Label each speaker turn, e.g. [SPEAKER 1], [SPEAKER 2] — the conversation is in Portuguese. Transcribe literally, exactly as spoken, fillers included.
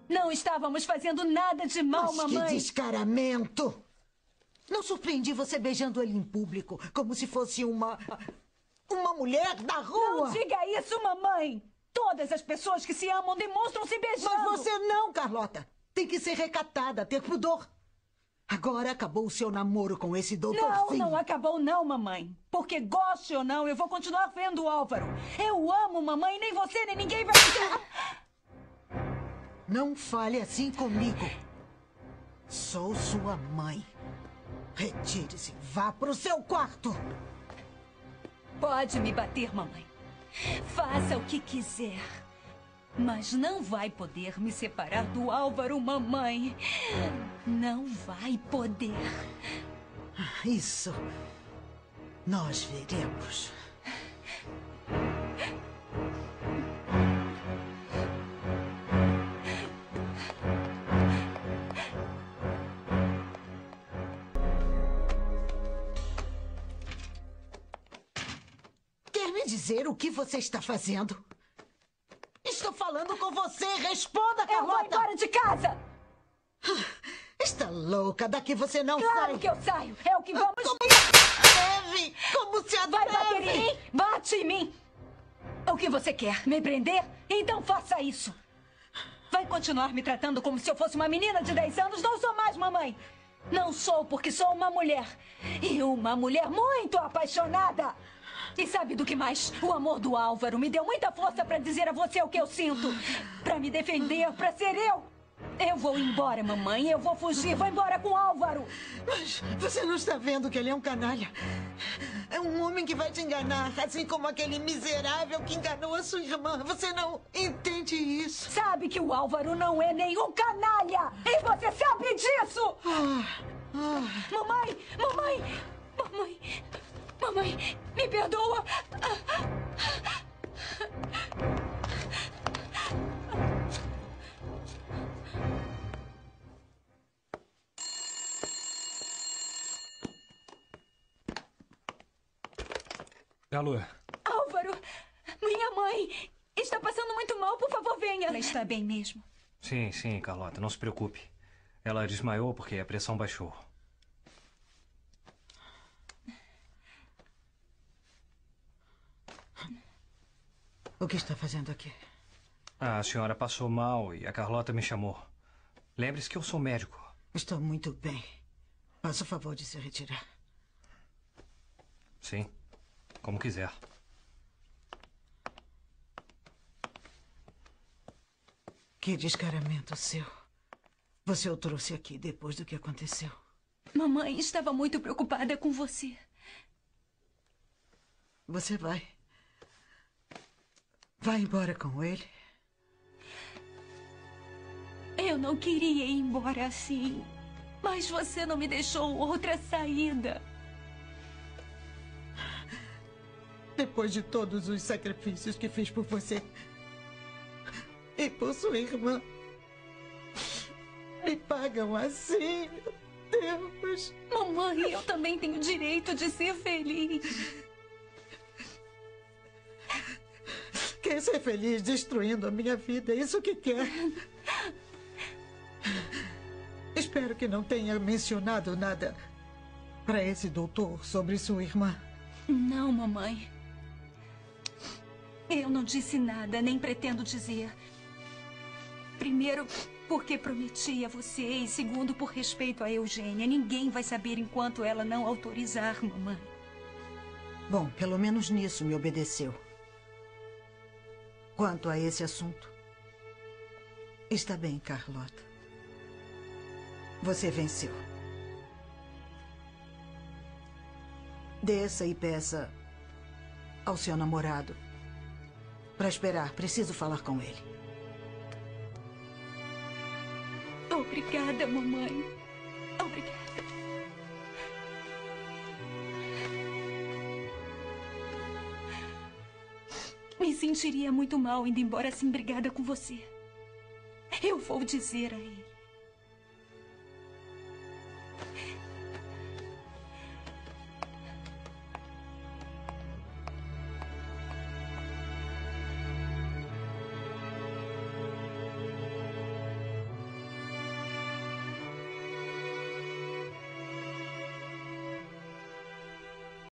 [SPEAKER 1] Não estávamos fazendo nada de mal,
[SPEAKER 2] Mas
[SPEAKER 1] mamãe.
[SPEAKER 2] que descaramento! Não surpreendi você beijando ele em público, como se fosse uma... uma mulher da rua!
[SPEAKER 1] Não diga isso, mamãe! Todas as pessoas que se amam demonstram se beijando!
[SPEAKER 2] Mas você não, Carlota! Tem que ser recatada, ter pudor. Agora acabou o seu namoro com esse doutor
[SPEAKER 1] Não,
[SPEAKER 2] Finn.
[SPEAKER 1] não acabou não, mamãe. Porque goste ou não, eu vou continuar vendo o Álvaro. Eu amo, mamãe, nem você, nem ninguém vai...
[SPEAKER 2] Não fale assim comigo. Sou sua mãe. Retire-se, vá pro seu quarto.
[SPEAKER 1] Pode me bater, mamãe. Faça o que quiser. Mas não vai poder me separar do Álvaro, mamãe. Não vai poder.
[SPEAKER 2] Isso nós veremos. Quer me dizer o que você está fazendo? Estou falando com você. Responda, Carlota.
[SPEAKER 1] Eu vou embora de casa.
[SPEAKER 2] Está louca. Daqui você não sai.
[SPEAKER 1] Claro que eu saio. É o que vamos...
[SPEAKER 2] Como se atreve? Como se atreve?
[SPEAKER 1] Vai bater em mim? Bate em mim. O que você quer? Me prender? Então faça isso. Vai continuar me tratando como se eu fosse uma menina de dez anos? Não sou mais, mamãe. Não sou, porque sou uma mulher. E uma mulher muito apaixonada. E sabe do que mais? O amor do Álvaro me deu muita força para dizer a você o que eu sinto. Para me defender, para ser eu. Eu vou embora, mamãe. Eu vou fugir. Vou embora com o Álvaro.
[SPEAKER 2] Mas você não está vendo que ele é um canalha? É um homem que vai te enganar, assim como aquele miserável que enganou a sua irmã. Você não entende isso.
[SPEAKER 1] Sabe que o Álvaro não é nenhum canalha. E você sabe disso.
[SPEAKER 2] Ah, ah.
[SPEAKER 1] Mamãe, mamãe, mamãe, mamãe, me perdoa.
[SPEAKER 3] Alô?
[SPEAKER 1] Álvaro, minha mãe está passando muito mal. Por favor, venha. Ela está bem mesmo?
[SPEAKER 3] Sim, sim, Carlota, não se preocupe. Ela desmaiou porque a pressão baixou.
[SPEAKER 2] O que está fazendo aqui?
[SPEAKER 3] Ah, a senhora passou mal e a Carlota me chamou. Lembre-se que eu sou médico.
[SPEAKER 2] Estou muito bem. Faça o favor de se retirar.
[SPEAKER 3] Sim, como quiser.
[SPEAKER 2] Que descaramento seu. Você o trouxe aqui depois do que aconteceu.
[SPEAKER 1] Mamãe estava muito preocupada com você.
[SPEAKER 2] Você vai... Vai embora com ele?
[SPEAKER 1] Eu não queria ir embora assim. Mas você não me deixou outra saída.
[SPEAKER 2] Depois de todos os sacrifícios que fiz por você e por sua irmã, me pagam assim, meu Deus.
[SPEAKER 1] Mamãe, eu também tenho direito de ser feliz.
[SPEAKER 2] Quer ser feliz destruindo a minha vida, é isso que quer. Espero que não tenha mencionado nada para esse doutor sobre sua irmã.
[SPEAKER 1] Não, mamãe. Eu não disse nada, nem pretendo dizer. Primeiro, porque prometi a você. E segundo, por respeito a Eugênia. Ninguém vai saber enquanto ela não autorizar, mamãe.
[SPEAKER 2] Bom, pelo menos nisso me obedeceu. Quanto a esse assunto, está bem, Carlota. Você venceu. Desça e peça ao seu namorado para esperar. Preciso falar com ele.
[SPEAKER 1] Obrigada, mamãe. Obrigada. Me sentiria muito mal indo embora assim brigada com você. Eu vou dizer a ele.